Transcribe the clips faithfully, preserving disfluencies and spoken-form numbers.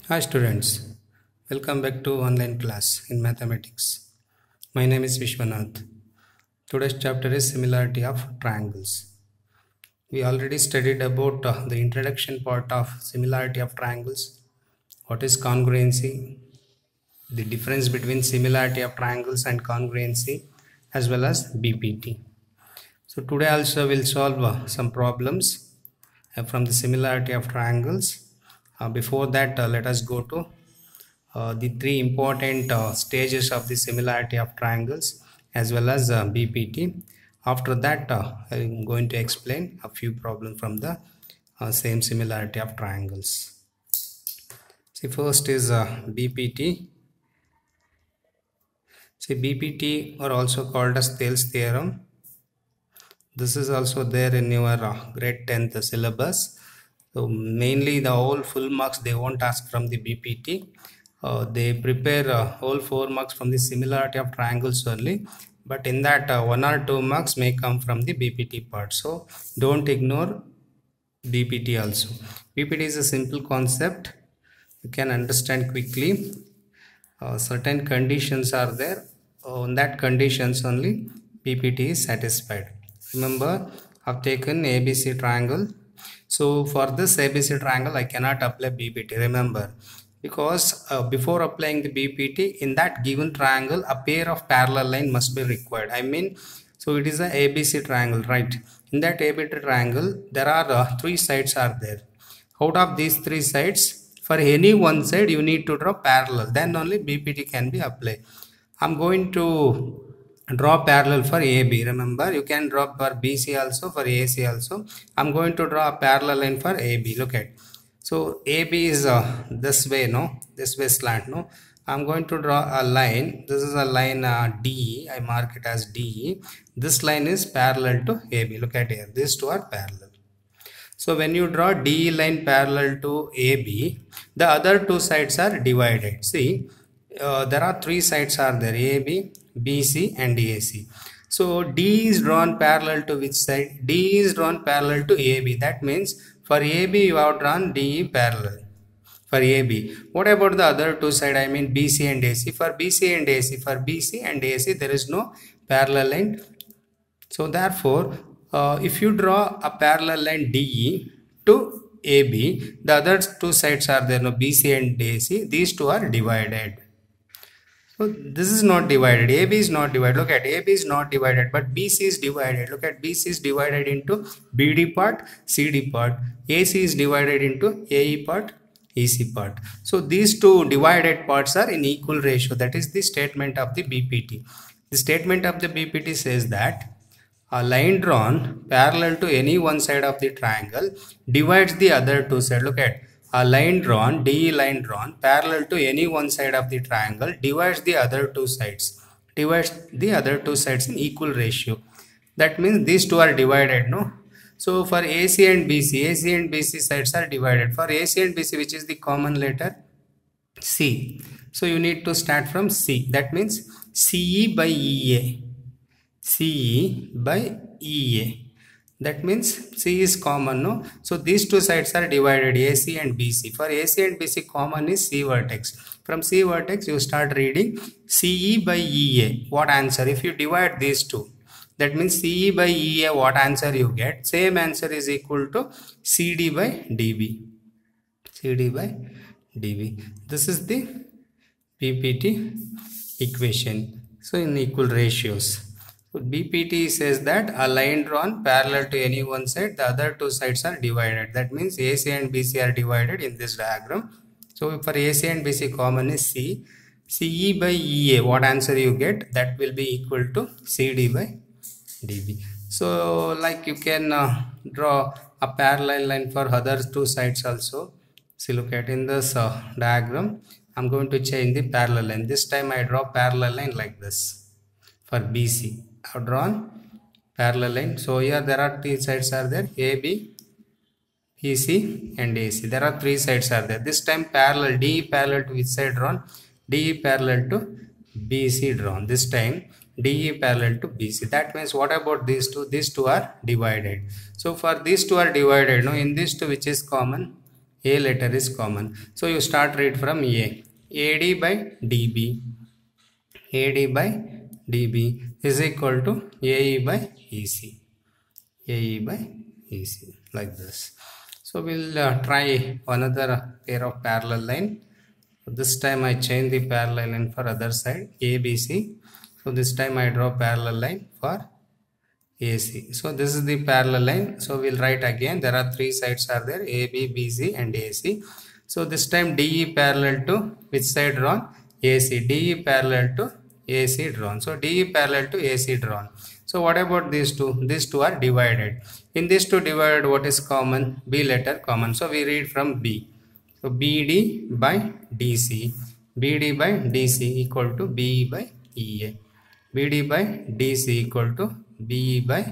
Hi students, welcome back to online class in mathematics. My name is Vishwanath. Today's chapter is similarity of triangles. We already studied about uh, the introduction part of similarity of triangles. What is congruency? The difference between similarity of triangles and congruency, as well as B P T. So today also we'll solve uh, some problems uh, from the similarity of triangles. Uh, before that, uh, let us go to uh, the three important uh, stages of the similarity of triangles as well as uh, B P T. After that, uh, I'm going to explain a few problems from the uh, same similarity of triangles. See, first is uh, B P T. See, B P T are also called as Thales theorem. This is also there in your uh, grade tenth syllabus. So mainly the whole full marks they won't ask from the B P T. Uh, they prepare uh, whole four marks from the similarity of triangles only, but in that uh, one or two marks may come from the B P T part. So don't ignore B P T also. B P T is a simple concept, you can understand quickly. Uh, certain conditions are there, on that conditions only B P T is satisfied. Remember, I've taken A B C triangle. So for this A B C triangle I cannot apply B P T, remember, because uh, before applying the B P T, in that given triangle a pair of parallel line must be required. I mean, so it is a A B C triangle, right? In that A B C triangle there are uh, three sides are there. Out of these three sides, for any one side you need to draw parallel, then only B P T can be applied. I'm going to draw parallel for A B. Remember, you can draw for B C also, for A C also. I'm going to draw a parallel line for A B. Look at, so A B is uh, this way, no, this way slant, no. I'm going to draw a line. This is a line uh, D E. I mark it as D E. This line is parallel to A B. Look at here, these two are parallel. So when you draw D E line parallel to A B, the other two sides are divided. See, uh, there are three sides are there, A B, B C and A C. So D is drawn parallel to which side? D is drawn parallel to A B. That means for A B you have drawn D E parallel for A B. What about the other two side? I mean B C and A C. For B C and A C, for B C and A C there is no parallel line. So therefore, uh, if you draw a parallel line D E to A B, the other two sides are there, no, B C and A C. These two are divided. So this is not divided. A B is not divided. Look at, A B is not divided, but B C is divided. Look at, B C is divided into B D part, C D part. A C is divided into A E part, E C part. So these two divided parts are in equal ratio. That is the statement of the B P T. The statement of the B P T says that a line drawn parallel to any one side of the triangle divides the other two sides. Look at, a line drawn, D E line drawn parallel to any one side of the triangle divides the other two sides. Divides the other two sides in equal ratio. That means these two are divided, no? So for A C and B C, A C and B C sides are divided. For A C and B C, which is the common letter? C. So you need to start from C. That means C E by E A. C E by E A. That means C is common, no? So these two sides are divided, A C and B C. For A C and B C, common is C vertex. From C vertex you start reading C E by E A. What answer? If you divide these two, that means C E by E A, what answer you get? Same answer is equal to C D by D B. C D by D B. This is the B P T equation. So in equal ratios. So B P T says that a line drawn parallel to any one side, the other two sides are divided. That means A C and B C are divided in this diagram. So for A C and B C, common is C. C E by E A, what answer you get? That will be equal to C D by D B. So like you can uh, draw a parallel line for other two sides also. See, look at in this uh, diagram, I'm going to change the parallel line. This time I draw parallel line like this for B C. I've drawn parallel line. So here there are three sides are there, A B, B C and A C. There are three sides are there. This time parallel, D E parallel to which side drawn? D E parallel to B C drawn. This time D E parallel to B C. That means what about these two? These two are divided. So for these two are divided, no, in these two which is common? A letter is common. So you start read from A. A D by D B. A D by D B is equal to A E by E C. A E by E C, like this. So we'll uh, try another pair of parallel line. This time I change the parallel line for other side, A B C. So this time I draw parallel line for A C. So this is the parallel line. So we'll write again. There are three sides are there, A B, B C and A C. So this time D E parallel to which side drawn? A C. D E parallel to A C drawn. So D E parallel to A C drawn. So what about these two? These two are divided. In these two divided, what is common? B letter common. So we read from B. So B D by D C. B D by D C equal to B E by E A. B D by D C equal to B E by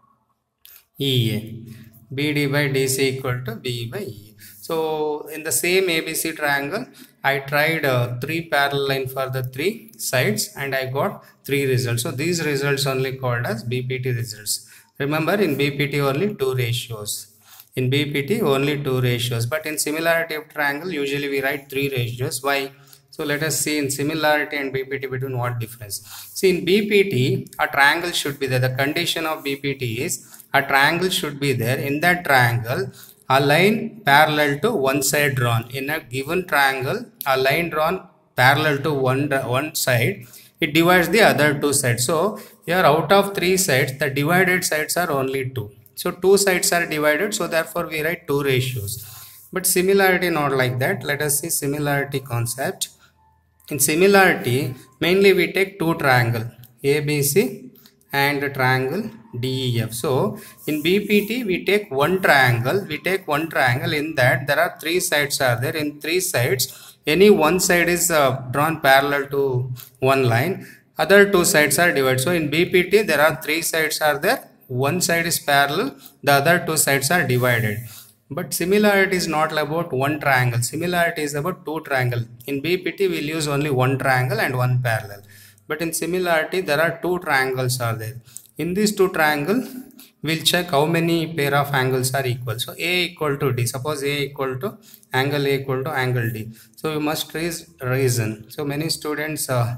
E A. B D by D C equal to B E by E A. So in the same A B C triangle, I tried uh, three parallel line for the three sides and I got three results. So these results only called as B P T results. Remember, in B P T only two ratios. In B P T only two ratios, but in similarity of triangle usually we write three ratios. Why? So let us see in similarity and B P T between what difference. See, in B P T a triangle should be there. The condition of B P T is a triangle should be there. In that triangle a line parallel to one side drawn. In a given triangle a line drawn parallel to one, one side, it divides the other two sides. So here out of three sides the divided sides are only two. So two sides are divided, so therefore we write two ratios. But similarity not like that. Let us see similarity concept. In similarity mainly we take two triangle A B C and triangle D E F. So in B P T we take one triangle. We take one triangle. In that there are three sides are there. In three sides any one side is uh, drawn parallel to one line. Other two sides are divided. So in B P T there are three sides are there. One side is parallel. The other two sides are divided. But similarity is not about one triangle. Similarity is about two triangle. In B P T we will use only one triangle and one parallel. But in similarity there are two triangles are there. In these two triangles we will check how many pair of angles are equal. So A equal to D. Suppose A equal to angle A equal to angle D. So you must raise reason. So many students uh,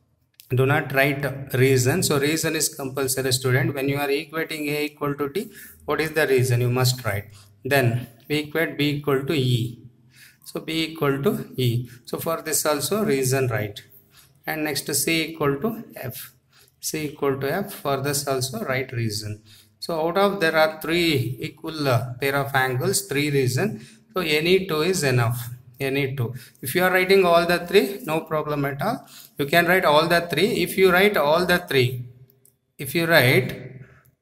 do not write reason. So reason is compulsory, student. When you are equating A equal to D, what is the reason? You must write. Then we equate B equal to E. So B equal to E. So for this also reason write. And next C equal to F. C equal to F. For this also write reason. So out of there are three equal uh, pair of angles, three reason. So any two is enough. Any two. If you are writing all the three, no problem at all. You can write all the three. If you write all the three, if you write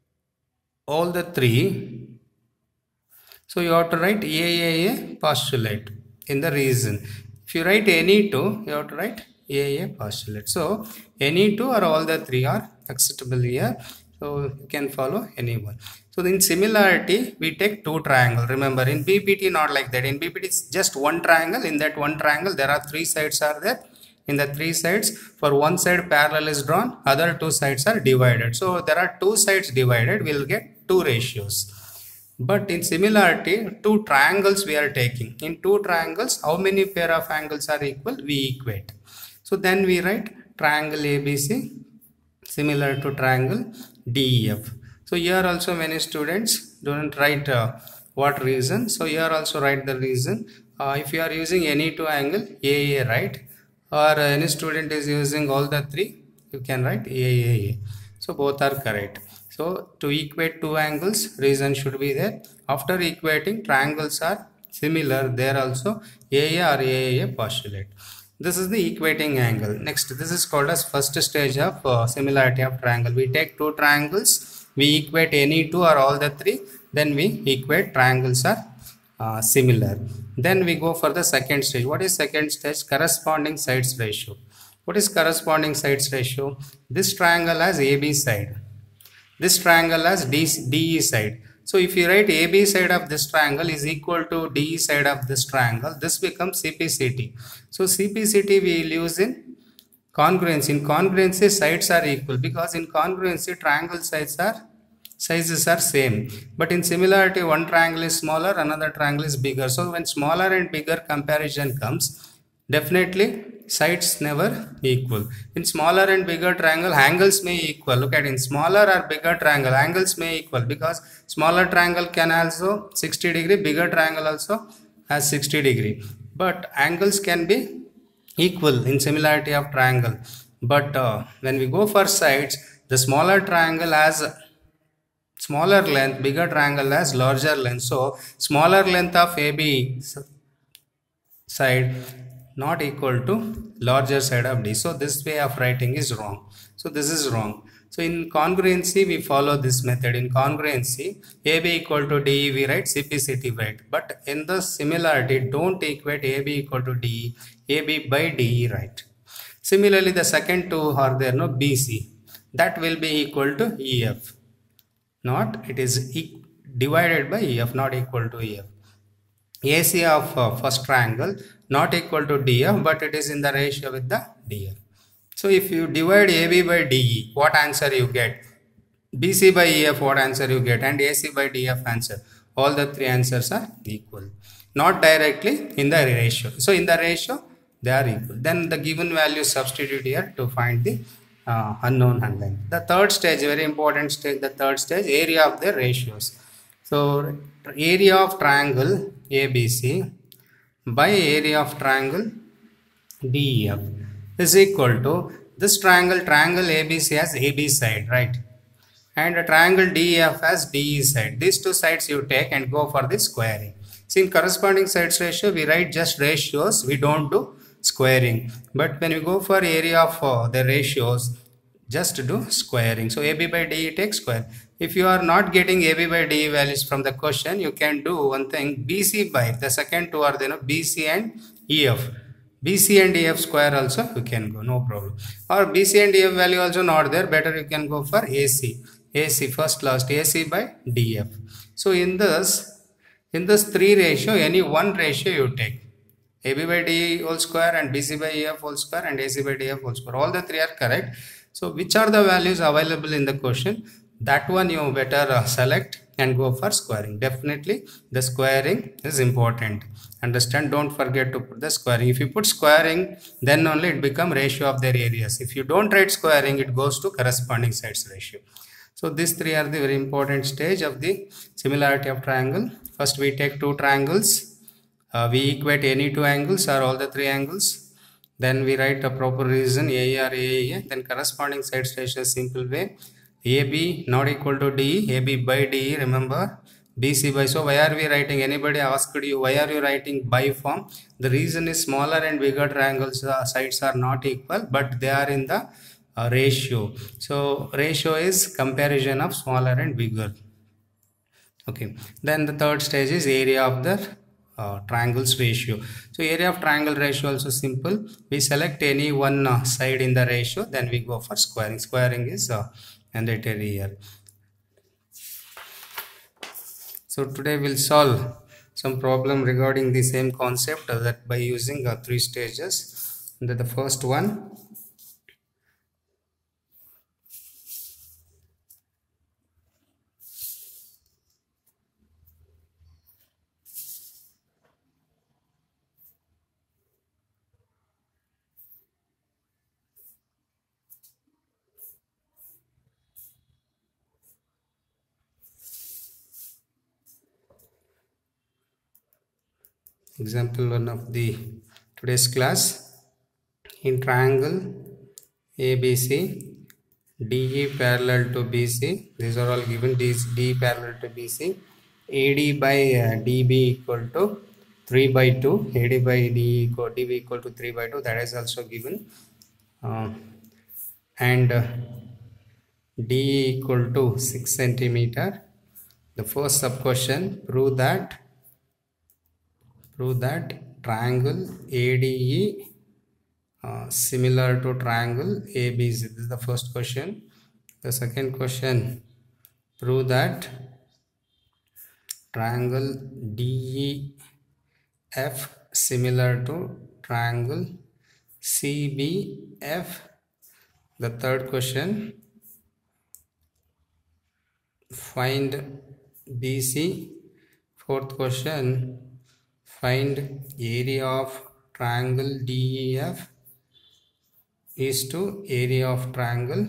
all the three, so you have to write A A A postulate in the reason. If you write any two, you have to write A A A postulate. So any two or all the three are acceptable here. So you can follow any one. So in similarity, we take two triangle. Remember, in B P T not like that. In B P T it's just one triangle. In that one triangle, there are three sides are there. In the three sides, for one side parallel is drawn, other two sides are divided. So there are two sides divided, we'll get two ratios. But in similarity, two triangles we are taking. In two triangles, how many pair of angles are equal? We equate. So then we write triangle A B C similar to triangle D E F. So here also many students don't write uh, what reason. So here also write the reason. Uh, if you are using any two angle, A A, right? Or uh, any student is using all the three, you can write A A A. So both are correct. So to equate two angles, reason should be there. After equating, triangles are similar. There also A A or A A A postulate. This is the equating angle. Next, this is called as first stage of uh, similarity of triangle. We take two triangles, we equate any two or all the three, then we equate triangles are uh, similar. Then we go for the second stage. What is second stage? Corresponding sides ratio. What is corresponding sides ratio? This triangle has A B side. This triangle has D E side. So if you write A B side of this triangle is equal to D E side of this triangle, this becomes C P C T. So C P C T we will use in congruency. In congruency, sides are equal, because in congruency triangle sides are sizes are same, but in similarity one triangle is smaller, another triangle is bigger. So when smaller and bigger comparison comes, definitely sides never equal. In smaller and bigger triangle, angles may equal. Look at, in smaller or bigger triangle, angles may equal, because smaller triangle can also sixty degree, bigger triangle also has sixty degree, but angles can be equal in similarity of triangle. But uh, when we go for sides, the smaller triangle has smaller length, bigger triangle has larger length. So smaller length of A B side not equal to larger side of D. So this way of writing is wrong. So this is wrong. So in congruency we follow this method. In congruency, A B equal to D E we write, C P C T write. But in the similarity, don't equate A B equal to D E, A B by D E write. Similarly, the second two are there, no, B C. That will be equal to E F. Not, it is e divided by E F, not equal to E F. A C of uh, first triangle not equal to D F, but it is in the ratio with the D F. So if you divide A B by D E, what answer you get? B C by E F, what answer you get? And A C by D F answer. All the three answers are equal. Not directly, in the ratio. So in the ratio, they are equal. Then the given value substitute here to find the uh, unknown unknown. The third stage, very important stage, the third stage, area of the ratios. So area of triangle A B C by area of triangle D E F is equal to this triangle, triangle A B C has A B side, right? And a triangle D E F has D E side. These two sides you take and go for the squaring. See, in corresponding sides ratio, we write just ratios, we don't do squaring. But when you go for area of uh, the ratios, just do squaring. So A B by D E take square. If you are not getting A B by D E values from the question, you can do one thing, B C by, the second two are there, no, B C and E F. B C and E F square also you can go, no problem. Or B C and E F value also not there, better you can go for A C. A C first last, A C by D F. So in this, in this three ratio, any one ratio you take. A B by D E whole square and B C by E F whole square and A C by D F whole square. All the three are correct. So which are the values available in the question? That one you better uh, select and go for squaring. Definitely the squaring is important. Understand, don't forget to put the squaring. If you put squaring, then only it become ratio of their areas. If you don't write squaring, it goes to corresponding sides ratio. So these three are the very important stage of the similarity of triangle. First we take two triangles. Uh, we equate any two angles or all the three angles. Then we write a proper reason, A or A A. Then corresponding sides ratio, simple way. A B not equal to D E, A B by D E, remember. B C by, so why are we writing, anybody asked you, why are you writing by form? The reason is smaller and bigger triangles, uh, sides are not equal, but they are in the uh, ratio. So ratio is comparison of smaller and bigger. Okay, then the third stage is area of the uh, triangles ratio. So area of triangle ratio also simple. We select any one uh, side in the ratio, then we go for squaring. Squaring is uh, mandatory here. So today we'll solve some problem regarding the same concept, uh, that by using uh, three stages. And the first one, example one of the today's class. In triangle A B C, D E parallel to B C, these are all given. D E parallel to B C, A D by uh, D B equal to three by two, A D by D equal, D B equal to three by two, that is also given. Uh, and uh, D E equal to six centimeter. The first sub question, prove that prove that triangle A D E uh, similar to triangle A B C. This is the first question. The second question, prove that triangle D E F similar to triangle C B F. The third question, find B C. Fourth question, find area of triangle D E F is to area of triangle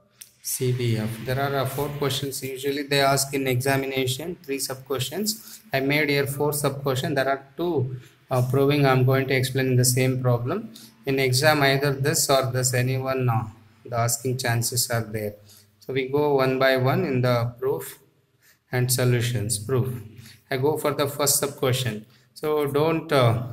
C B F. There are uh, four questions usually they ask in examination, three sub questions. I made here four sub questions. There are two uh, proving. I'm going to explain in the same problem. In exam, either this or this, anyone uh, the asking chances are there. So we go one by one in the proof and solutions. Proof. I go for the first sub question. So don't uh,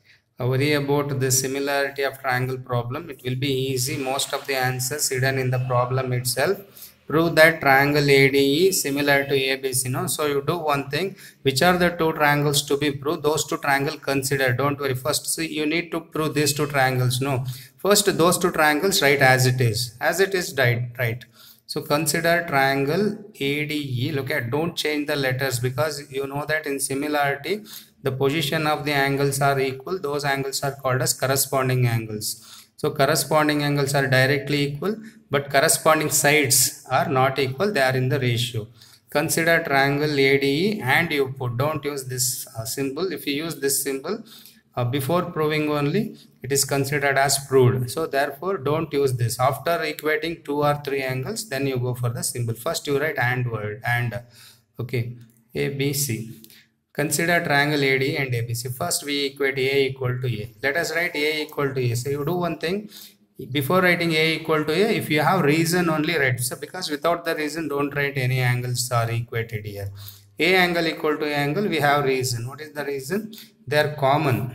worry about the similarity of triangle problem. It will be easy. Most of the answers hidden in the problem itself. Prove that triangle A D E is similar to A B C. No? So you do one thing. Which are the two triangles to be proved? Those two triangles consider. Don't worry. First, see, you need to prove these two triangles. No. First, those two triangles write as it is. As it is, right. right. So consider triangle A D E. Look at, don't change the letters, because you know that in similarity, the position of the angles are equal. Those angles are called as corresponding angles. So corresponding angles are directly equal, but corresponding sides are not equal. They are in the ratio. Consider triangle A D E and you put. Don't use this uh, symbol. If you use this symbol uh, before proving only, it is considered as proved. So therefore, don't use this. After equating two or three angles, then you go for the symbol. First you write and word and. Okay, A B C. Consider triangle A D E and A B C. First we equate A equal to A. Let us write A equal to A. So you do one thing. Before writing A equal to A, if you have reason, only write. So because without the reason, don't write any angles are equated here. A angle equal to A angle, we have reason. What is the reason? They are common.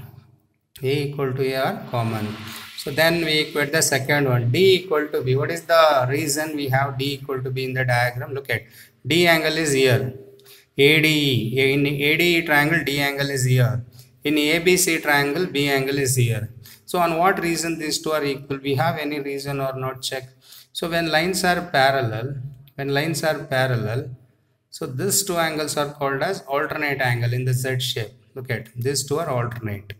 A equal to A are common. So then we equate the second one. D equal to B. What is the reason we have D equal to B in the diagram? Look at, D angle is here. A D E. In A D E triangle, D angle is here. In A B C triangle, B angle is here. So on what reason these two are equal? We have any reason or not? Check. So when lines are parallel, when lines are parallel, so these two angles are called as alternate angle in the Z shape. Look at, these two are alternate.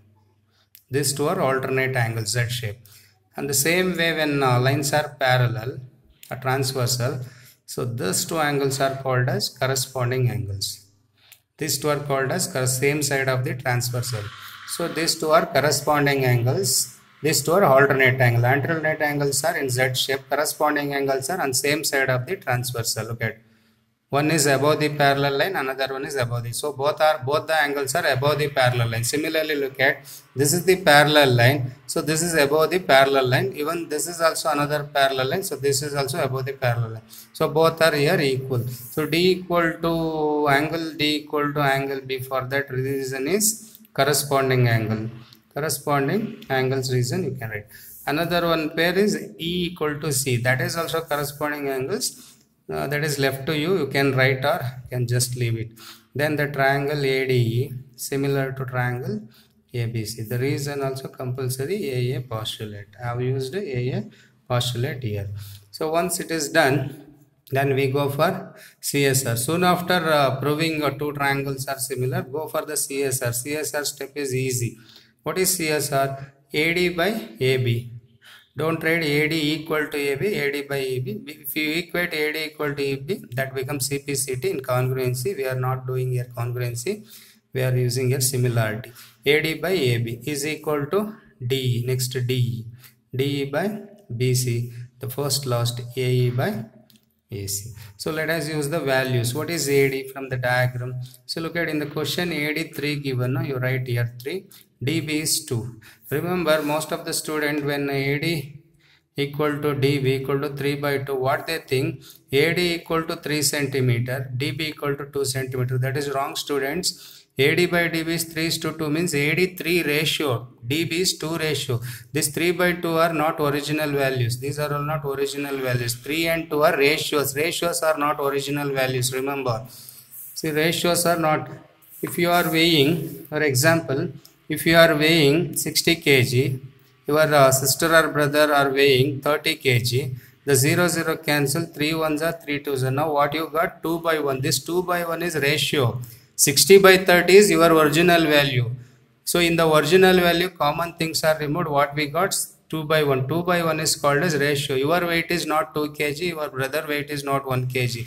These two are alternate angles, Z shape. And the same way when uh, lines are parallel, or transversal, so these two angles are called as corresponding angles. These two are called as same side of the transversal. So these two are corresponding angles. These two are alternate angles. Alternate angles are in Z shape. Corresponding angles are on same side of the transversal. Look at, one is above the parallel line, another one is above the. So both are both the angles are above the parallel line. Similarly, look at, this is the parallel line. So this is above the parallel line. Even this is also another parallel line. So this is also above the parallel line. So both are here equal. So D equal to angle D equal to angle B. For that reason is corresponding angle. Corresponding angles reason you can write. Another one pair is E equal to C. That is also corresponding angles. Uh, that is left to you. You can write or you can just leave it. Then the triangle A D E similar to triangle A B C. The reason also compulsory A A postulate. I have used A A postulate here. So once it is done, then we go for C S R. Soon after uh, proving uh, two triangles are similar, go for the C S R. C S R step is easy. What is C S R? A D by A B. Don't write A D equal to A B, A D by A B. If you equate A D equal to A B, that becomes C P C T in congruency. We are not doing here congruency. We are using here similarity. A D by A B is equal to D. Next D E. D E by B C. The first last A E by A C. So let us use the values. What is A D from the diagram? So look at in the question A D three given. No? You write here three. D B is two. Remember, most of the student when A D equal to D B equal to three by two, what they think? A D equal to three centimeter, D B equal to two centimeter. That is wrong, students. A D by D B is three is to two means A D three ratio, D B is two ratio. This three by two are not original values. These are all not original values. three and two are ratios. Ratios are not original values. Remember. See, ratios are not. If you are weighing, for example, if you are weighing sixty kilograms, your uh, sister or brother are weighing thirty kilograms, the zero zero cancel, three ones are three twos. Now what you got? two by one. This two by one is ratio. sixty by thirty is your original value. So in the original value, common things are removed. What we got? two by one. two by one is called as ratio. Your weight is not two kilograms, your brother weight is not one kilogram.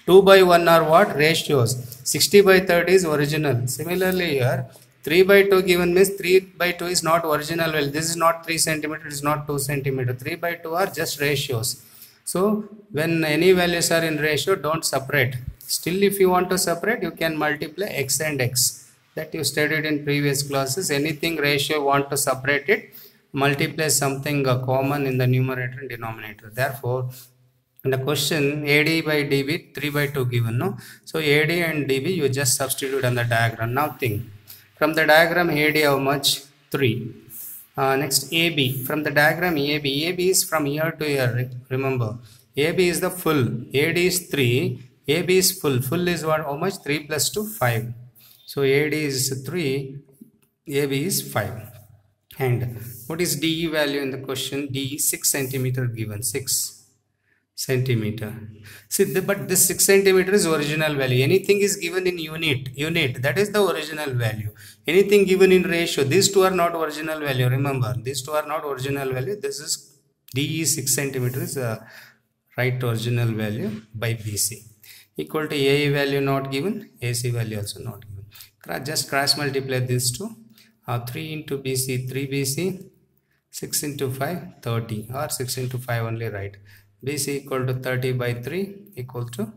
two by one are what? Ratios. sixty by thirty is original. Similarly here, three by two given means three by two is not original value. This is not three centimeter, it is not two centimeter. three by two are just ratios. So when any values are in ratio, don't separate. Still, if you want to separate, you can multiply x and x. That you studied in previous classes. Anything ratio want to separate it, multiply something uh, common in the numerator and denominator. Therefore, in the question A D by D B, three by two given, no? So A D and D B you just substitute on the diagram. Now think. From the diagram A D how much? three. Uh, next A B. From the diagram A B. A B is from here to here. Remember. A B is the full. A D is three. A B is full. Full is what? How much? three plus two, five. So A D is three. A B is five. And what is D E value in the question? D is six centimeter given. six centimeter. See, the, but this six centimeter is original value. Anything is given in unit. Unit. That is the original value. Anything given in ratio. These two are not original value. Remember, these two are not original value. This is D is six centimeter is uh, right original value by B C. Equal to A E value not given. A C value also not given. Just cross multiply these two. Uh, three into B C, three B C. six into five, thirty. Or six into five only, right. B C equal to thirty by three equal to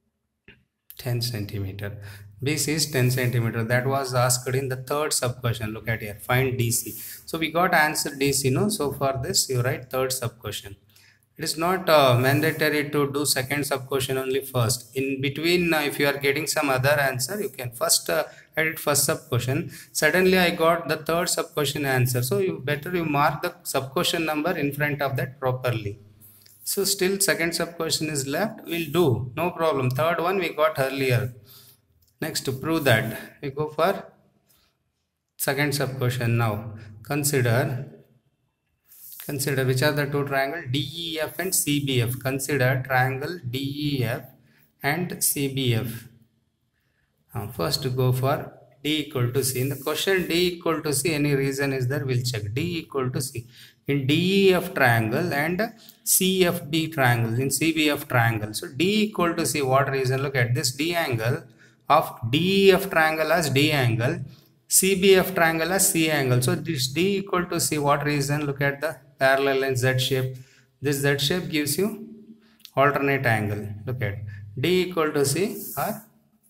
ten centimeter. B C is ten centimeter. That was asked in the third sub question. Look at here. Find D C. So we got answer D C, no? So for this you write third sub question. It is not uh, mandatory to do second sub question only first. In between, uh, if you are getting some other answer, you can first uh, edit first sub question. Suddenly I got the third sub question answer. So you better you mark the sub question number in front of that properly. So still second sub question is left. We'll do. No problem. Third one we got earlier. Next to prove that, we go for second sub question now. Consider Consider which are the two triangles D E F and C B F. Consider triangle D E F and C B F. Uh, first go for D equal to C. In the question D equal to C, any reason is there? We'll check. D equal to C. In D E F triangle and C F B triangle, in C B F triangle. So D equal to C, what reason? Look at this D angle of D E F triangle as D angle, C B F triangle as C angle. So this D equal to C, what reason? Look at the parallel line Z shape. This Z shape gives you alternate angle. Look at D equal to C, or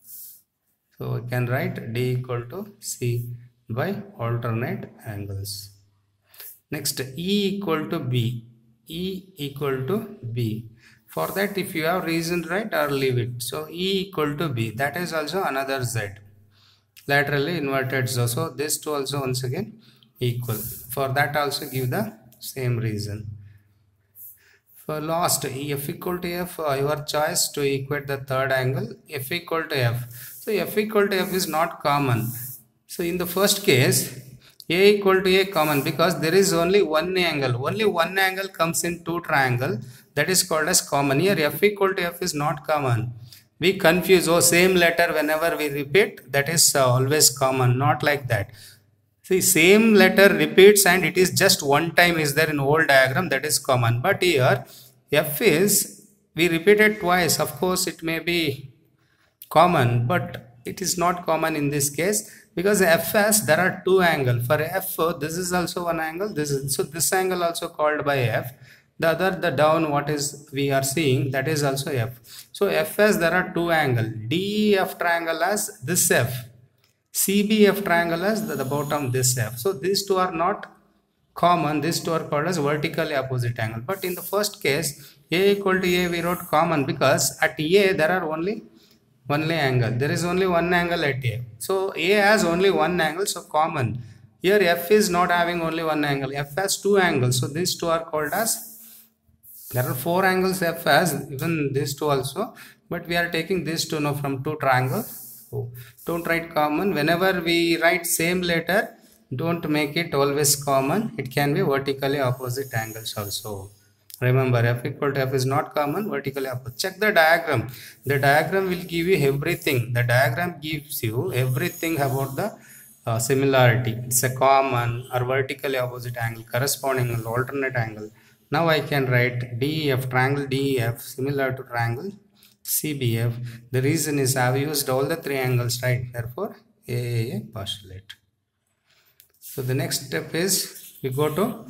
so we can write D equal to C by alternate angles. Next, E equal to B. E equal to B. For that, if you have reason, right, or leave it. So E equal to B. That is also another Z. Laterally inverted. So, so this two also once again equal. For that also give the same reason. For last, F equal to F, uh, your choice to equate the third angle. F equal to F. So F equal to F is not common. So in the first case, A equal to A common, because there is only one angle. Only one angle comes in two triangle. That is called as common. Here F equal to F is not common. We confuse, oh, same letter whenever we repeat, that is uh, always common. Not like that. See, same letter repeats and it is just one time is there in whole diagram, that is common. But here F is, we repeat it twice. Of course it may be common, but it is not common in this case, because F has, there are two angles. For F, this is also one angle. This is, so this angle also called by F. The other, the down, what is we are seeing, that is also F. So F has, there are two angles. D E F triangle has this F. C B F triangle has the, the bottom this F. So these two are not common. These two are called as vertically opposite angle. But in the first case, A equal to A we wrote common, because at A there are only only angle. There is only one angle at A. So A has only one angle, so common. Here F is not having only one angle. F has two angles. So these two are called as, there are four angles F has, even these two also. But we are taking these two now from two triangles. So don't write common. Whenever we write same letter, don't make it always common. It can be vertically opposite angles also. Remember, F equal to F is not common, vertically opposite. Check the diagram. The diagram will give you everything. The diagram gives you everything about the uh, similarity. It's a common or vertically opposite angle, corresponding angle, alternate angle. Now I can write D E F, triangle D E F, similar to triangle C B F. The reason is I've used all the three angles, right? Therefore, A A A postulate. So the next step is we go to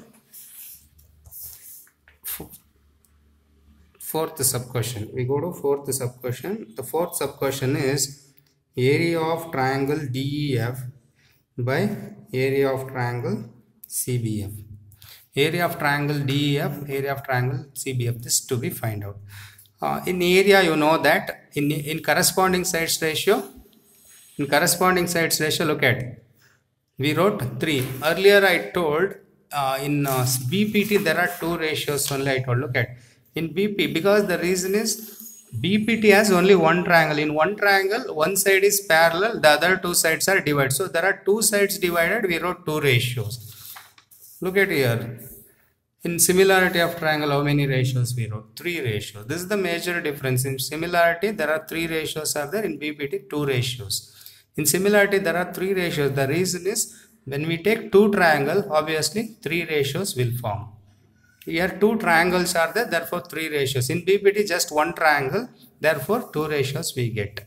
fourth sub question. We go to fourth sub question. The fourth sub question is area of triangle D E F by area of triangle C B F. Area of triangle D E F, area of triangle C B F. This to be find out. Uh, in area, you know that in in corresponding sides ratio, in corresponding sides ratio, look at. We wrote three. Earlier I told uh, in uh, B P T there are two ratios only. I told. Look at in B P, because the reason is B P T has only one triangle. In one triangle, one side is parallel, the other two sides are divided. So there are two sides divided. We wrote two ratios. Look at here. In similarity of triangle, how many ratios we wrote? Three ratios. This is the major difference. In similarity, there are three ratios are there. In B P T, two ratios. In similarity, there are three ratios. The reason is when we take two triangles, obviously three ratios will form. Here two triangles are there, therefore three ratios. In B P T, just one triangle, therefore two ratios we get.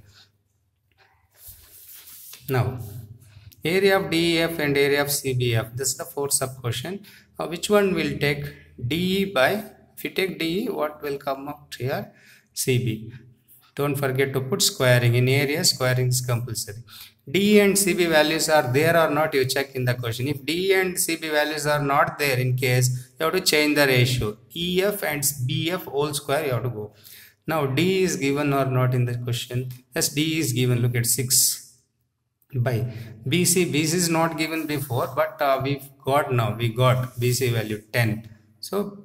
Now, area of D E F and area of C B F. This is the fourth sub question. Uh, which one will take D E by? If you take D E, what will come out here? C B. Don't forget to put squaring. In area, squaring is compulsory. D E and C B values are there or not, you check in the question. If D E and C B values are not there, in case, you have to change the ratio. E F and B F whole square you have to go. Now, D is given or not in the question? Yes, D is given. Look at six by B C. B C is not given before, but uh, we've got now. We got B C value ten. So,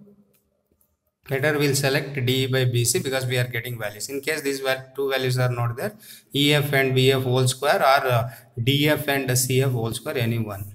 better we'll select D E by B C because we are getting values. In case these two values are not there, E F and B F whole square or uh, D F and C F whole square, any one.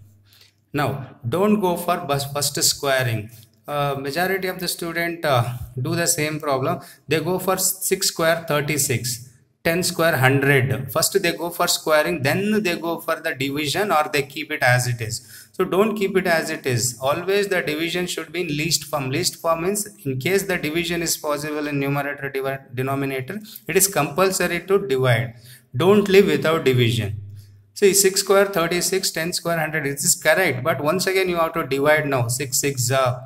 Now, don't go for first squaring. Uh, majority of the student uh, do the same problem. They go for six square thirty-six, ten square one hundred. First they go for squaring, then they go for the division, or they keep it as it is. So don't keep it as it is. Always the division should be in least form. Least form means in case the division is possible in numerator denominator, it is compulsory to divide. Don't live without division. See, six square thirty-six, ten square one hundred. This is correct, but once again you have to divide now. six six are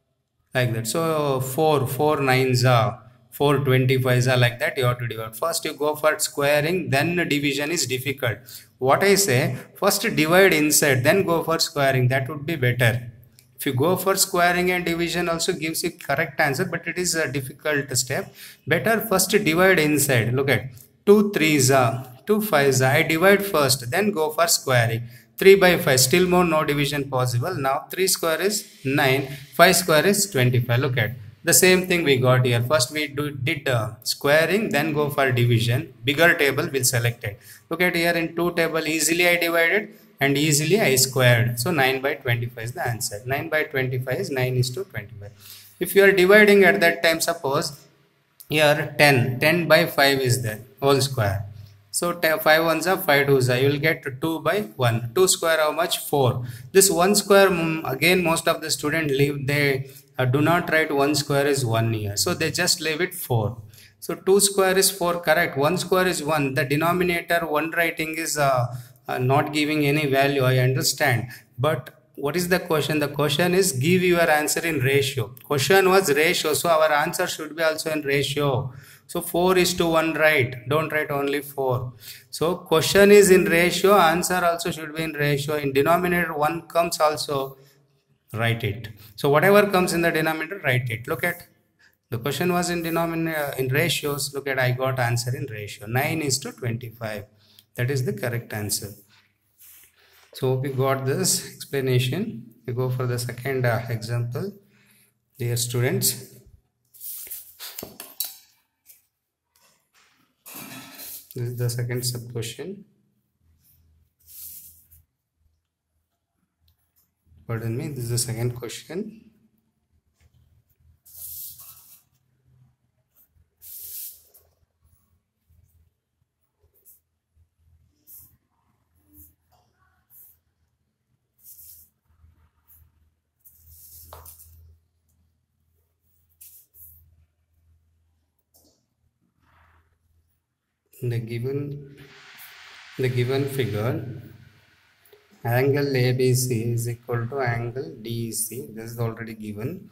like that. So four, four nines are, four twenty-fives are, like that you have to divide. First you go for squaring, then division is difficult. What I say, first divide inside, then go for squaring. That would be better. If you go for squaring and division also gives you correct answer, but it is a difficult step. Better first divide inside. Look at two threes are, two fives are. I divide first, then go for squaring. three by five, still more no division possible. Now three square is nine, five square is twenty-five. Look at the same thing we got here. First we do, did uh, squaring, then go for division. Bigger table will select it. Look at here, in two table easily I divided and easily I squared. So nine by twenty-five is the answer. nine by twenty-five is nine is to twenty-five. If you are dividing at that time, suppose here ten, ten by five is there, whole square. So five ones are five twos are. You will get two by one. two square how much? four. This one square, again most of the student leave, they uh, do not write one square is one here. So they just leave it four. So two square is four, correct. one square is one. The denominator one writing is uh, uh, not giving any value. I understand. But what is the question? The question is give your answer in ratio. Question was ratio. So our answer should be also in ratio. So four is to one, right? Don't write only four. So question is in ratio, answer also should be in ratio. In denominator one comes also, write it. So whatever comes in the denominator, write it. Look at, the question was in denominator, in ratios. Look at, I got answer in ratio. nine is to twenty-five. That is the correct answer. So we got this explanation. We go for the second uh, example. Dear students, this is the second sub question. Pardon me, this is the second question. in the given the given figure, angle A B C is equal to angle D E C. This is already given.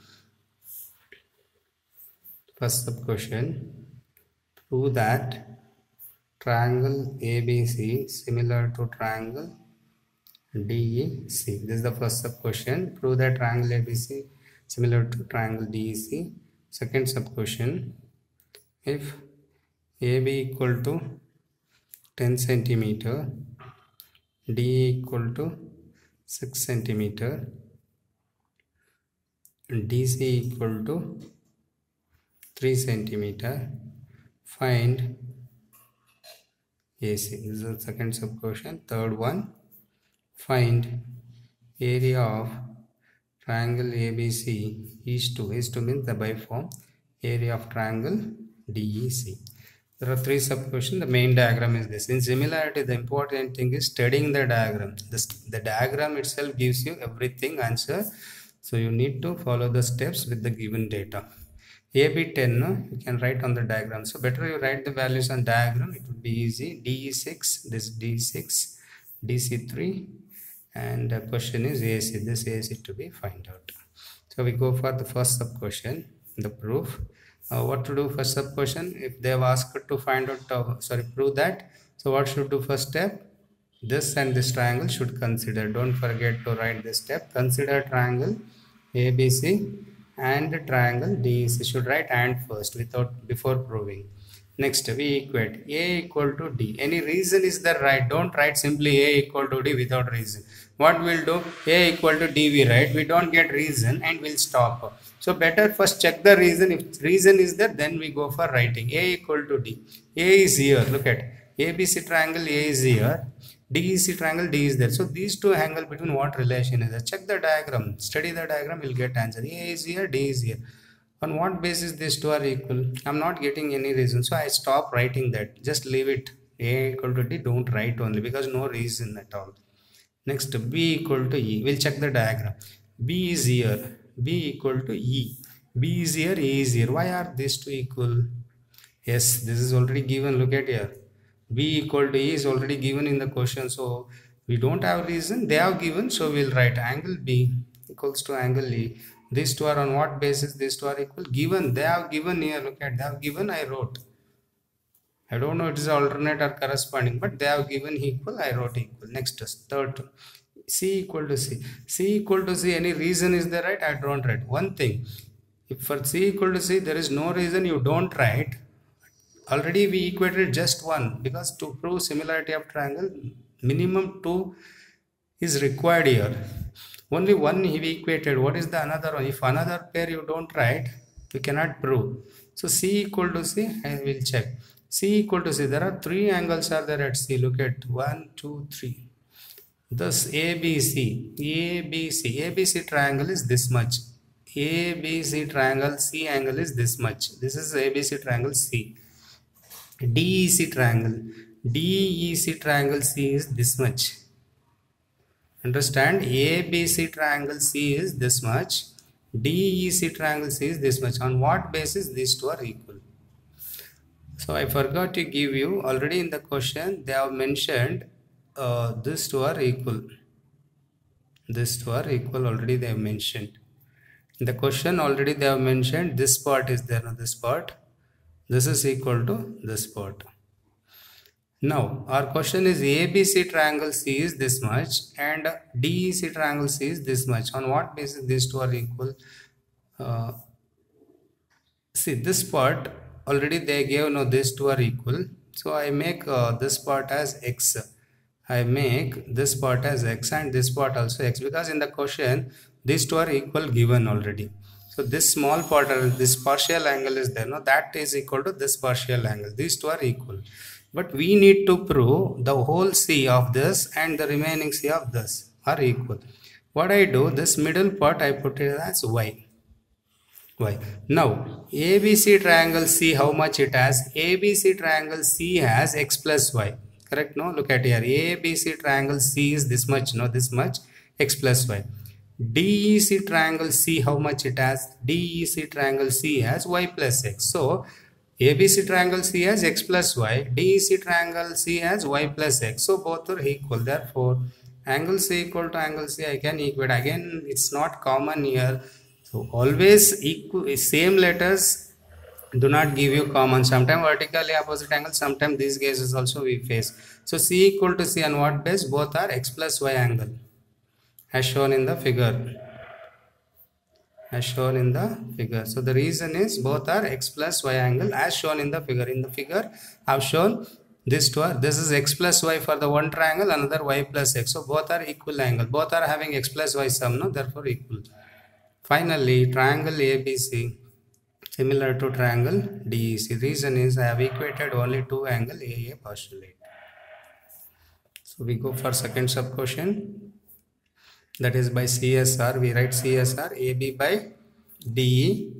First sub question, prove that triangle A B C similar to triangle D E C. This is the first sub question. Prove that triangle A B C similar to triangle D E C. Second sub question, if A B equal to ten centimeter, D equal to six centimeter, D C equal to three centimeter, find A C. This is the second sub question. Third one, find area of triangle A B C is to is to means the biform area of triangle D E C. There are three sub questions. The main diagram is this. In similarity, the important thing is studying the diagram. This, the diagram itself gives you everything answer. So you need to follow the steps with the given data. A B ten, no? You can write on the diagram. So better you write the values on diagram. It would be easy. D E six, this D six, D C three, and the question is A C. This A C to be find out. So we go for the first sub question, the proof. Uh, what to do first sub question? If they have asked to find out, uh, sorry, prove that. So what should do first step? This and this triangle should consider. Don't forget to write this step. Consider triangle A B C and triangle D E C. Should write and first without before proving. Next, we equate A equal to D. Any reason is there, right? Don't write simply A equal to D without reason. What we'll do, A equal to D we write. We don't get reason and we'll stop. So better first check the reason. If reason is there, then we go for writing A equal to D. A is here. Look at A B C triangle. A is here. D E C triangle. D is there. So these two angle between what relation is there? Check the diagram. Study the diagram. You'll get answer. A is here. D is here. On what basis these two are equal? I'm not getting any reason. So I stop writing that. Just leave it. A equal to D. Don't write only because no reason at all. Next, B equal to E. We'll check the diagram. B is here. B equal to E. B is here. E is here. Why are these two equal? Yes, this is already given. Look at here. B equal to E is already given in the question. So we don't have reason. They have given. So we'll write angle B equals to angle E. These two are on what basis? These two are equal. Given. They have given here. Look at. They have given. I wrote. I don't know it is alternate or corresponding, but they have given equal. I wrote equal. Next, third, C equal to C. C equal to C. Any reason is there, right? I don't write. One thing. If for C equal to C, there is no reason, you don't write. Already we equated just one, because to prove similarity of triangle, minimum two is required here. Only one we equated. What is the another one? If another pair you don't write, you cannot prove. So C equal to C, I will check. C equal to C. There are three angles are there at C. Look at one, two, three. Thus A B C. A B C. A B C triangle is this much. A B C triangle C angle is this much. This is A B C triangle C. D E C triangle. D E C triangle C is this much. Understand? A B C triangle C is this much. D E C triangle C is this much. On what basis these two are equal? So I forgot to give you, already in the question they have mentioned uh, these two are equal. These two are equal already they have mentioned. In the question already they have mentioned this part is there, this part. This is equal to this part. Now our question is A B C triangle C is this much and D E C triangle C is this much. On what basis these two are equal? Uh, see this part already they gave, no, these two are equal. So I make uh, this part as X. I make this part as X and this part also X, because in the question these two are equal given already. So this small part, this partial angle is there, no, that is equal to this partial angle. These two are equal. But we need to prove the whole C of this and the remaining C of this are equal. What I do, this middle part I put it as Y. Y. Now A B C triangle C, how much it has? A B C triangle C has X plus Y. Correct? No? Look at here. A B C triangle C is this much. No, this much. X plus Y. D E C triangle C, how much it has? D E C triangle C has Y plus X. So A B C triangle C has x plus y, D E C triangle C has y plus x. So both are equal. Therefore, angle C equal to angle C, I can equate. Again, it's not common here. So always equal, same letters do not give you common. Sometimes vertically opposite angle, sometimes these cases also we face. So C equal to C on what base? Both are x plus y angle as shown in the figure. As shown in the figure. So the reason is both are x plus y angle as shown in the figure. In the figure I have shown this two are, this is x plus y for the one triangle, another y plus x. So both are equal angle. Both are having x plus y sum, no? Therefore equal. Finally, triangle A B C similar to triangle D E C. Reason is I have equated only two angle A A postulate. So we go for second sub question. That is by C S R. We write C S R A B by D E.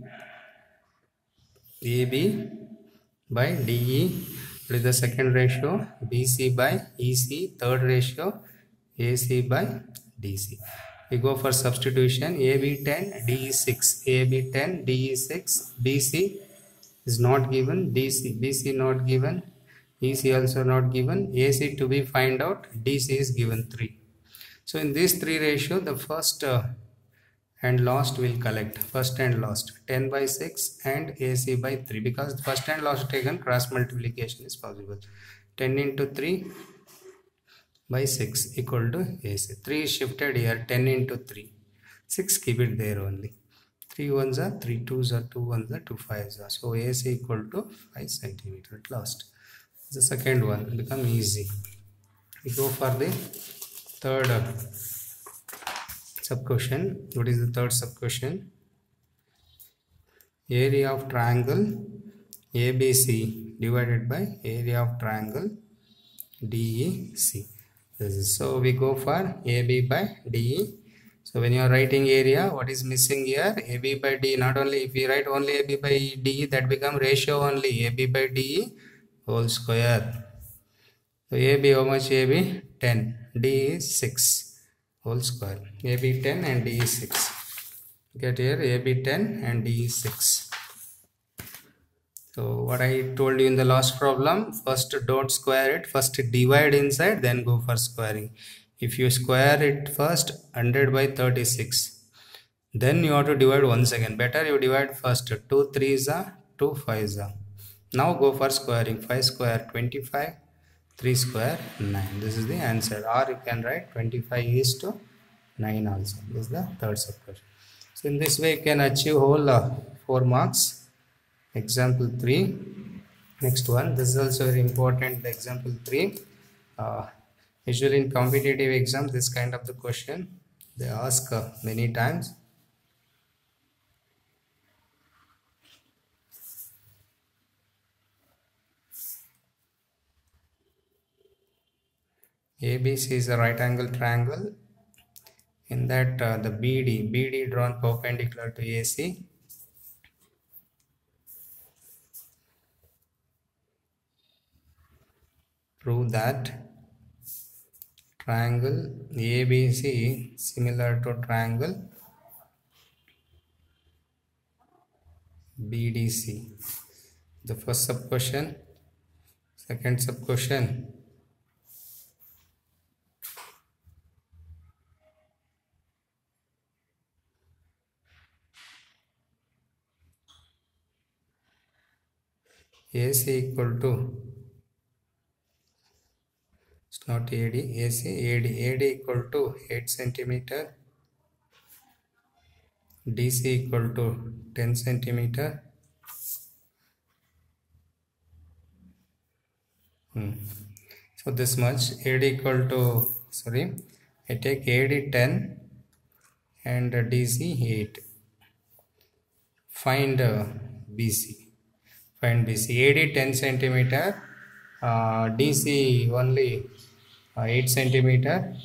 A B by D E. What is the second ratio? B C by E C. Third ratio A C by D C. We go for substitution. A B ten, D E six. A B ten, D E six. B C is not given. D C, B C not given. E C also not given. A C to be find out. D C is given three. So in this three ratio, the first uh, and last will collect. First and last. ten by six and A C by three. Because the first and last taken, cross multiplication is possible. ten into three by six equal to A C. three is shifted here. ten into three. six keep it there only. three ones are three twos are two ones are two fives are. So A C equal to five centimeter at last. The second one become easy. We go for the third uh, sub question. What is the third sub question? Area of triangle A B C divided by area of triangle D E C. This is, so we go for A B by D E. So when you are writing area, what is missing here? A B by D. Not only if we write only A B by D E, that become ratio only. A B by D E whole square. So A B, how much A B? ten. D is six whole square. A B ten and D is six. Get here A B ten and D is six. So what I told you in the last problem, first don't square it, first divide inside, then go for squaring. If you square it first, one hundred by thirty-six, then you have to divide once again. Better you divide first. two threes are, two fives are. Now go for squaring. five square twenty-five, three square nine. This is the answer. Or you can write twenty-five is to nine also. This is the third subquestion. So in this way you can achieve whole uh, four marks. Example three. Next one. This is also very important. The example three. Uh, usually in competitive exam, this kind of the question they ask uh, many times. A B C is a right angle triangle. In that uh, the B D, B D drawn perpendicular to A C. Prove that triangle A B C similar to triangle B D C. The first sub question. Second sub question. A C equal to, it's not A D, A C, A D, A D equal to eight centimeter, D C equal to ten centimeter. Hmm. So this much, A D equal to, sorry, I take A D ten and D C eight. Find uh, B C. Find B C. A D ten centimeter, uh, D C only uh, eight centimeter,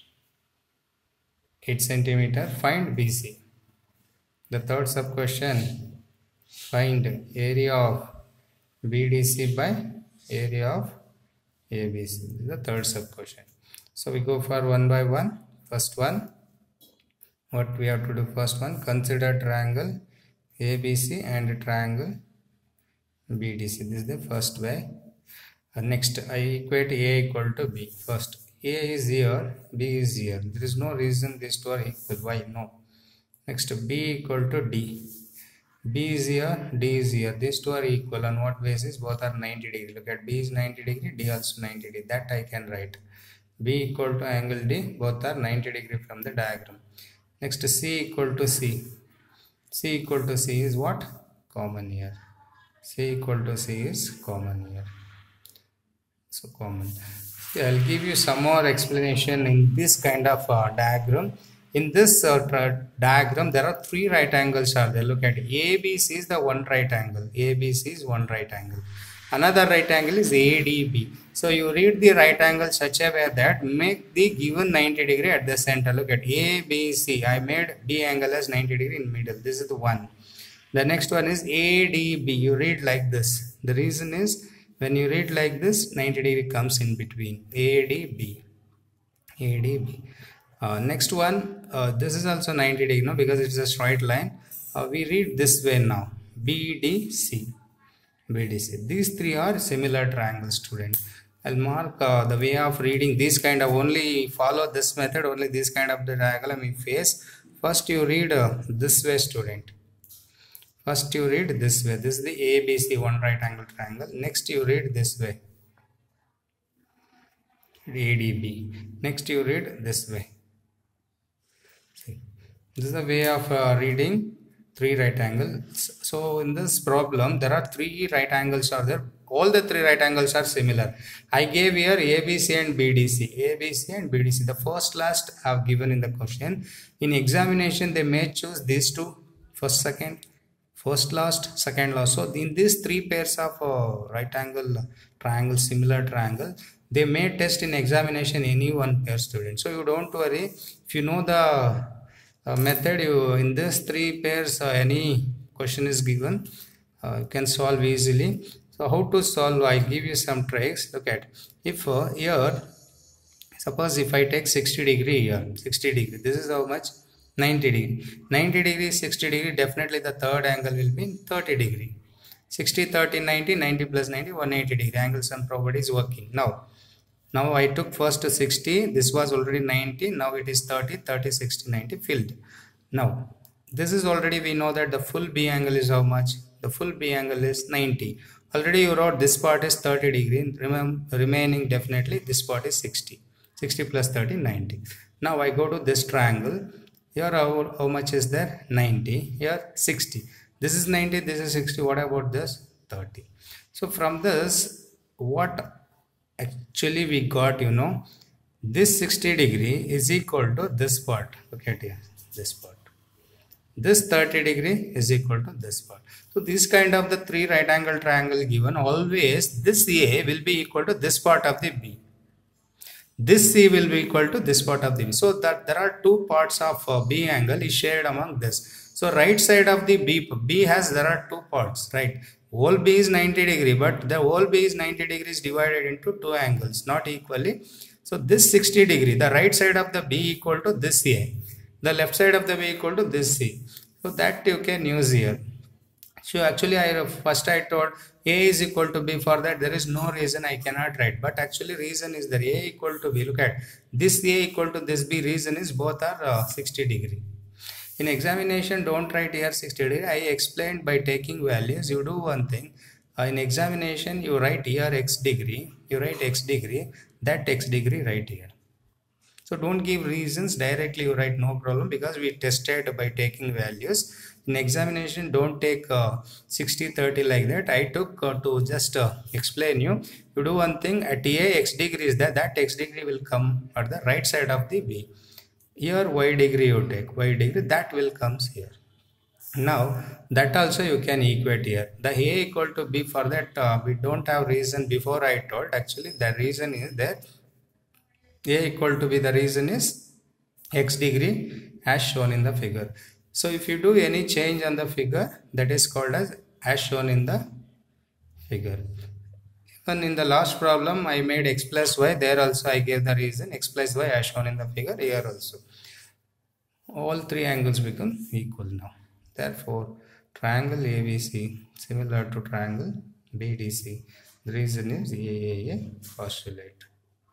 eight centimeter. Find B C. The third sub question. Find area of B D C by area of A B C. This is the third sub question. So we go for one by one. First one. What we have to do? First one. Consider triangle A B C and triangle B D C. This is the first way. Uh, next, I equate A equal to B. First, A is here, B is here. There is no reason these two are equal. Why? No. Next, B equal to D. B is here, D is here. These two are equal. On what basis? Both are ninety degree. Look at B is ninety degree, D also ninety degree. That I can write. B equal to angle D. Both are ninety degree from the diagram. Next, C equal to C. C equal to C is what? Common here. C equal to C is common here. So common. See, I'll give you some more explanation in this kind of uh, diagram. In this uh, diagram, there are three right angles are there. Look at A B C is the one right angle. A B C is one right angle. Another right angle is A D B. So you read the right angle such a way that make the given ninety degree at the center. Look at A B C. I made D angle as ninety degree in middle. This is the one. The next one is A D B. You read like this. The reason is when you read like this, ninety degree comes in between. A D B. A D B. Uh, next one, uh, this is also ninety degree, no, because it's a straight line. Uh, we read this way now. B D C. B D C. These three are similar triangles, student. I'll mark uh, the way of reading this kind of only follow this method, only this kind of the diagram you face. First you read uh, this way, student. First you read this way. This is the A B C, one right angle triangle. Next you read this way. A D B. Next you read this way. See, this is the way of uh, reading three right angles. So in this problem, there are three right angles are there. All the three right angles are similar. I gave here A B C and B D C. A B C and B D C. The first last I have given in the question. In examination, they may choose these two. First, second. First last, second last. So in these three pairs of uh, right angle triangle, similar triangle, they may test in examination any one pair, student. So you don't worry. If you know the uh, method, you in these three pairs uh, any question is given, uh, you can solve easily. So how to solve? I give you some tricks. Look at if uh, here, suppose if I take sixty degree here, sixty degree. This is how much? ninety degree. ninety degree, sixty degree. Definitely the third angle will be thirty degree. sixty, thirty, ninety, ninety plus ninety, one hundred eighty degree. Angles and property is working. Now, now I took first to sixty. This was already ninety. Now it is thirty, thirty, sixty, ninety filled. Now, this is already we know that the full B angle is how much? The full B angle is ninety. Already you wrote this part is thirty degree. Remember, remaining definitely this part is sixty. sixty plus thirty, ninety. Now I go to this triangle. Here how, how much is there? ninety. Here sixty. This is ninety. This is sixty. What about this? thirty. So from this, what actually we got, you know, this sixty degree is equal to this part. Look at here, this part. This thirty degree is equal to this part. So this kind of the three right angle triangle given, always this A will be equal to this part of the B. This C will be equal to this part of the B. So that there are two parts of uh, B angle is shared among this. So right side of the B, B has, there are two parts, right? Whole B is ninety degree, but the whole B is ninety degrees divided into two angles, not equally. So this sixty degree, the right side of the B equal to this A. The left side of the B equal to this C. So that you can use here. So actually I first I told A is equal to B. For that there is no reason I cannot write, but actually reason is that A equal to B. Look at this A equal to this B. Reason is both are uh, sixty degree. In examination don't write here sixty degree. I explained by taking values. You do one thing, uh, in examination you write here x degree, you write x degree, that x degree right here. So don't give reasons, directly you write, no problem, because we tested by taking values. In examination don't take uh, sixty thirty like that. I took uh, to just uh, explain you. You do one thing, at A x degree is that, that x degree will come at the right side of the B. Here y degree you take, y degree, that will comes here. Now that also you can equate here. The A equal to B, for that uh, we don't have reason before I told. Actually the reason is that A equal to B, the reason is x degree as shown in the figure. So if you do any change on the figure, that is called as as shown in the figure. Even in the last problem I made x plus y, there also I gave the reason x plus y as shown in the figure. Here also all three angles become equal now. Therefore triangle A B C similar to triangle B D C. The reason is A A A postulate.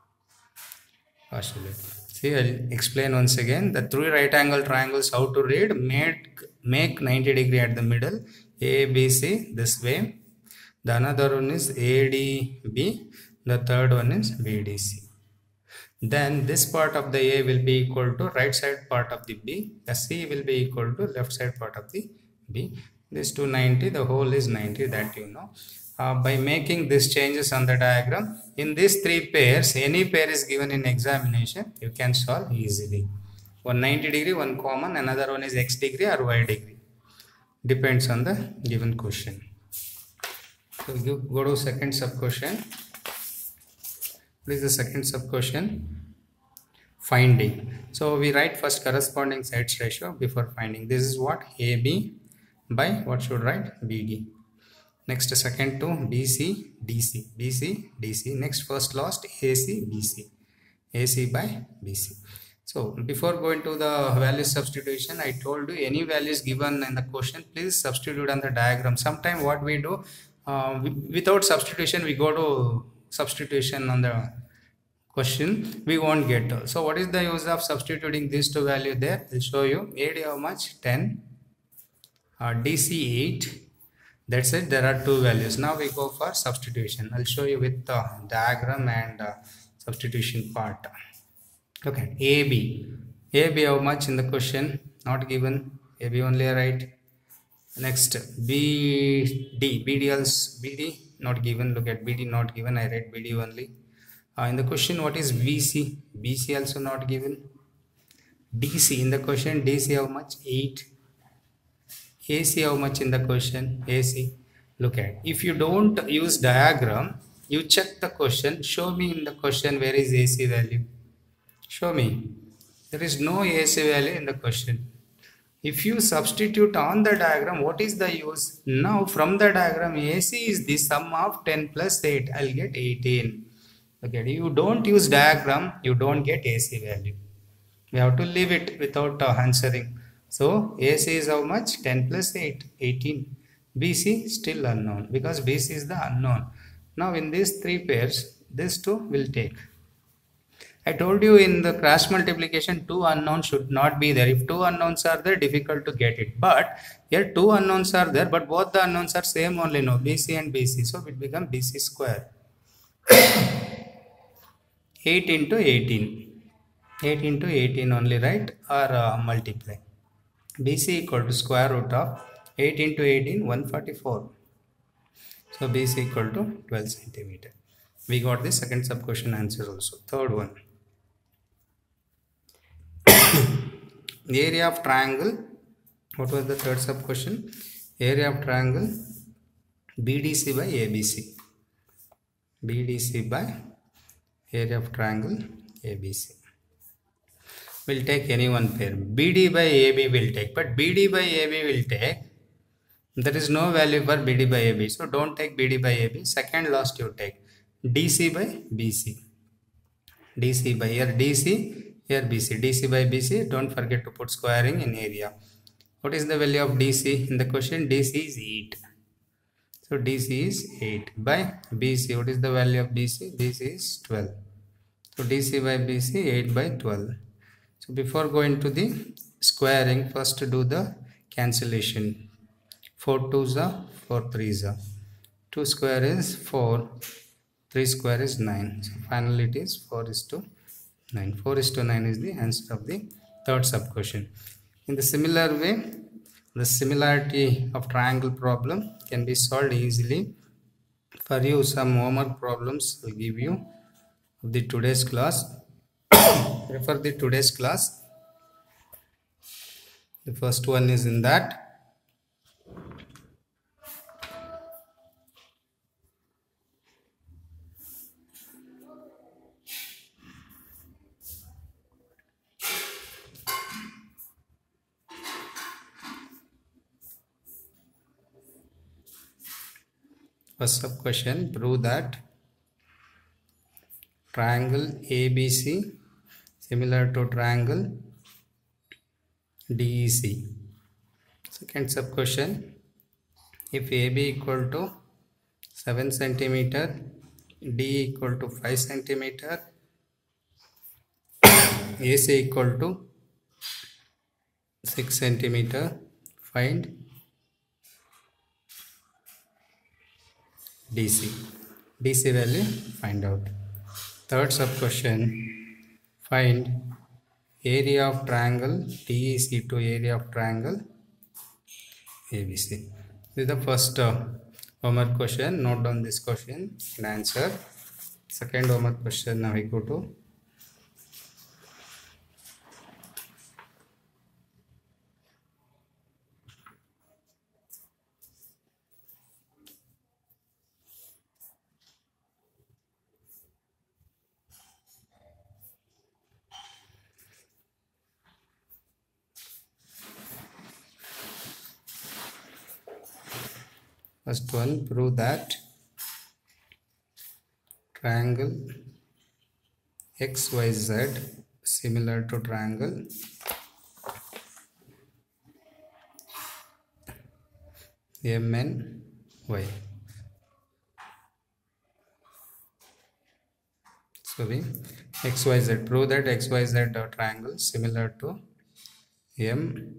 Postulate. See, I'll explain once again. The three right angle triangles, how to read. Make, make ninety degree at the middle. A B C this way. The another one is A D B. The third one is B D C. Then this part of the A will be equal to right side part of the B. The C will be equal to left side part of the B. This two ninety, the whole is ninety, that you know. Uh, by making these changes on the diagram, in these three pairs, any pair is given in examination, you can solve easily. One ninety degree, one common, another one is X degree or Y degree. Depends on the given question. So you go to second sub question. What is the second sub question? Finding. So we write first corresponding sides ratio before finding. This is what? A B by what should write? B D. Next second to B C D C. B C D C. Next first last A C B C. A C by B C. So before going to the value substitution, I told you any values given in the question, please substitute on the diagram. Sometime what we do, uh, without substitution, we go to substitution on the question, we won't get. So what is the use of substituting these two values there? I'll show you. A D how much? ten. Uh, D C eight. That's it. There are two values. Now we go for substitution. I'll show you with the diagram and uh, substitution part. Okay. A B. A B how much in the question? Not given. A B only, right? Next B D. B D else. B D not given. Look at B D not given. I read B D only. Uh, in the question, what is B C? B C also not given. D C in the question, D C how much? eight. A C how much in the question? A C. Look at, if you don't use diagram, you check the question, show me in the question where is A C value. Show me. There is no A C value in the question. If you substitute on the diagram, what is the use? Now from the diagram, A C is the sum of ten plus eight. I'll get eighteen. Okay, you don't use diagram, you don't get A C value. We have to leave it without uh, answering. So A C is how much? ten plus eight, eighteen. B C still unknown because B C is the unknown. Now in these three pairs, these two will take. I told you in the cross multiplication, two unknowns should not be there. If two unknowns are there, difficult to get it. But here two unknowns are there, but both the unknowns are same only, no, B C and B C. So it becomes B C square. eight into eighteen. eight into eighteen only, right? Or uh, multiply. B C equal to square root of eight into eighteen, one forty-four. So B C equal to twelve centimeter. We got the second sub question answer also. Third one. The area of triangle. What was the third sub question? Area of triangle B D C by A B C. B D C by area of triangle A B C. We'll take any one pair. B D by A B will take, but B D by A B will take. There is no value for B D by A B, so don't take B D by A B. Second last you take D C by B C. D C by here D C, here B C. D C by B C. Don't forget to put squaring in area. What is the value of D C in the question? D C is eight. So D C is eight by B C. What is the value of B C? B C is twelve. So D C by B C, eight by twelve. So before going to the squaring, first do the cancellation. four twos are four threes are. two square is four. three square is nine. So finally it is four is to nine. four is to nine is the answer of the third sub question. In the similar way, the similarity of triangle problem can be solved easily. For you, some homework problems will give you of the today's class. Refer the today's class. The first one is in that. First sub question, prove that triangle A B C similar to triangle D E C. Second sub question, if A B equal to seven centimeter, D equal to five centimeter, A C equal to six centimeter. Find D C. D C value find out. Third sub question, find area of triangle D E C to area of triangle A B C. This is the first uh, homework question. Note down this question and answer. Second homework question, now we go to first one. Prove that triangle X Y Z similar to triangle M N Y. So we X Y Z, prove that X Y Z are triangle similar to M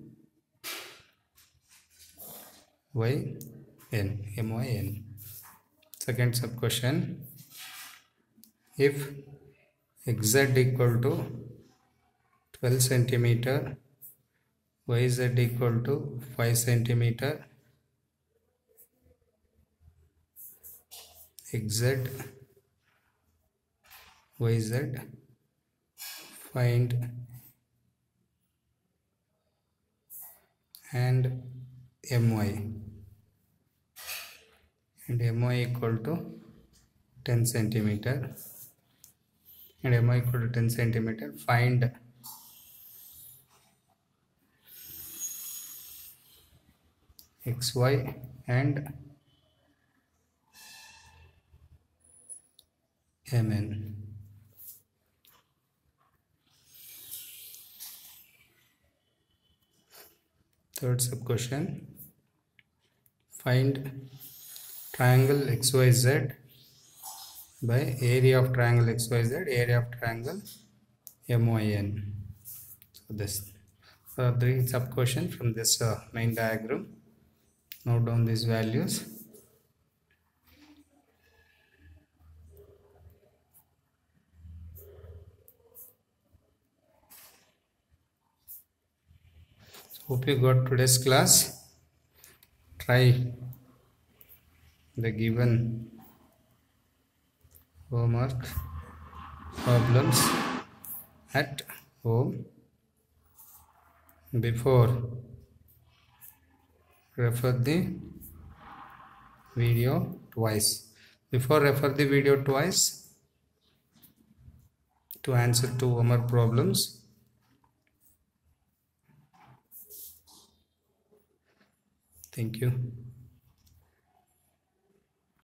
Y N, M Y N. Second sub question, if X Z equal to twelve centimeter, Y Z equal to five centimeter, X Z, Y Z, find and M Y, and M Y equal to ten centimeter, and M Y equal to ten centimeter. Find X Y and M N. Third sub question, find triangle X Y Z by area of triangle X Y Z, area of triangle M Y N. So this uh, three sub question from this uh, main diagram. Note down these values. Hope you got today's class. Try the given homework problems at home. Before, refer the video twice. Before, refer the video twice to answer two homework problems. Thank you.